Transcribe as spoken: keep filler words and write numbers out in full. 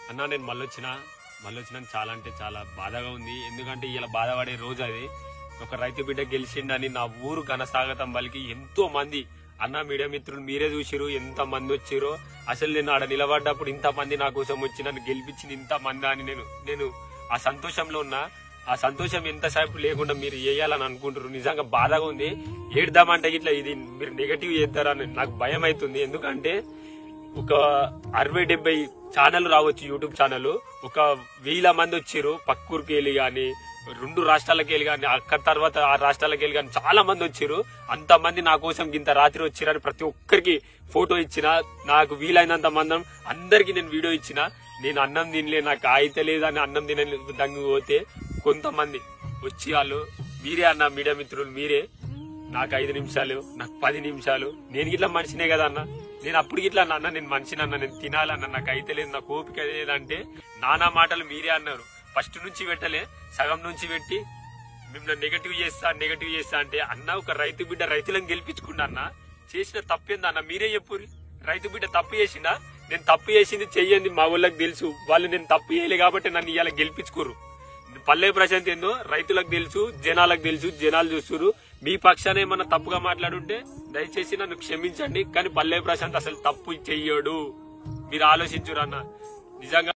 అన్నా నేను మళ్ళొచ్చిన మళ్ళొచ్చినా చాలా అంటే చాలా బాధగా ఉంది. ఎందుకంటే ఇలా బాధపడే రోజు అది. ఒక రైతు బిడ్డ గెలిచిండని నా ఊరు ఘనస్వాగతం పలికి ఎంతో మంది అన్న మీడియా మిత్రులు మీరే చూసిరు ఎంత మంది వచ్చిరో. అసలు నేను ఆడ నిలబడ్డప్పుడు ఇంత మంది నా కోసం వచ్చి నన్ను గెలిపించింది ఇంత మంది అని నేను నేను ఆ సంతోషంలో ఉన్నా. ఆ సంతోషం ఎంతసేపు లేకుండా మీరు వేయాలని అనుకుంటారు. నిజంగా బాధగా ఉంది. ఏడ్దామంటే ఇట్లా ఇది మీరు నెగటివ్ చేస్తారని నాకు భయం అవుతుంది. ఎందుకంటే ఒక అరవై డెబ్బై ఛానల్ రావచ్చు, యూట్యూబ్ ఛానల్. ఒక వేల మంది వచ్చారు పక్కూరికి వెళ్ళి గాని, రెండు రాష్ట్రాలకు వెళ్ళి కానీ, అక్కడ తర్వాత ఆ రాష్ట్రాలకు వెళ్ళి కానీ చాలా మంది వచ్చారు. అంతమంది నా కోసం ఇంత రాత్రి వచ్చిరని ప్రతి ఒక్కరికి ఫోటో ఇచ్చిన, నాకు వీలైనంత మందం అందరికి నేను వీడియో ఇచ్చిన. నేను అన్నం తినలే, నాకు అయితే లేదని అన్నం తినలే దంగి పోతే కొంతమంది వచ్చి వాళ్ళు మీరే అన్న మీడియా మిత్రులు మీరే నాకు ఐదు నిమిషాలు నాకు పది నిమిషాలు నేను ఇట్లా మనిషినే కదా అన్న, నేను అప్పుడు ఇట్లా అన్న నేను మనిషిని అన్న, నేను తినాలన్న, నాకు అయితే లేదు, నాకు ఓపిక లేదంటే నానా మాటలు మీరే అన్నారు. ఫస్ట్ నుంచి పెట్టలే, సగం నుంచి పెట్టి మిమ్మల్ని నెగటివ్ చేస్తా నెగటివ్ చేస్తా అంటే అన్న ఒక రైతు బిడ్డ రైతులను గెలిపించుకున్నా అన్న. చేసిన తప్పేందన్న మీరే చెప్పురి. రైతు బిడ్డ తప్పు చేసిందా? నేను తప్పు చేసింది చెయ్యండి మా ఊళ్ళకి తెలుసు. వాళ్ళు నేను తప్పు చేయలే కాబట్టి నన్ను ఇవాళ గెలిపించుకోరు. పల్లె ప్రశాంత్ ఏందో రైతులకు తెలుసు, జనాలకు తెలుసు, జనాలు చూస్తున్నారు. మీ పక్షాన ఏమన్నా తప్పుగా మాట్లాడుంటే దయచేసి నన్ను క్షమించండి. కానీ పల్లె ప్రశాంత్ అసలు తప్పు చెయ్యడు. మీరు ఆలోచించురు అన్న. నిజంగా